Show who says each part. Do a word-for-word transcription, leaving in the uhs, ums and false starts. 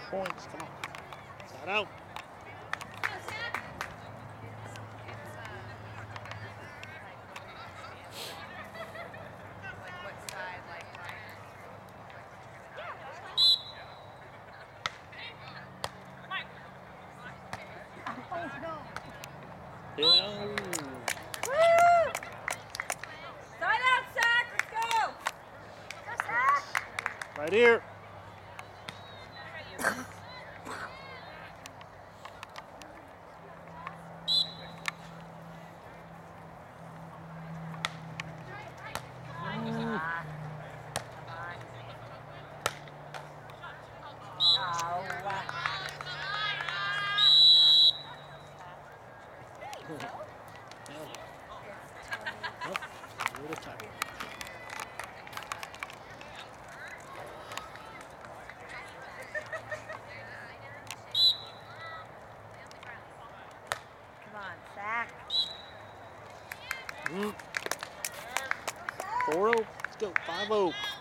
Speaker 1: points. Come on. Side out. Yeah.
Speaker 2: Woo! Side out, Sack. Let's go. Go, Sack.
Speaker 1: Right here.
Speaker 2: Come on, Sack.
Speaker 1: four oh. Let's go. five oh.